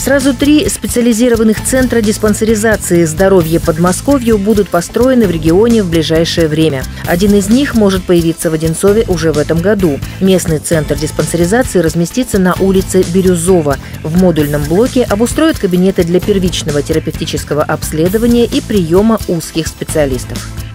Сразу 3 специализированных центра диспансеризации здоровья Подмосковью будут построены в регионе в ближайшее время. Один из них может появиться в Одинцове уже в этом году. Местный центр диспансеризации разместится на улице Бирюзова. В модульном блоке обустроят кабинеты для первичного терапевтического обследования и приема узких специалистов.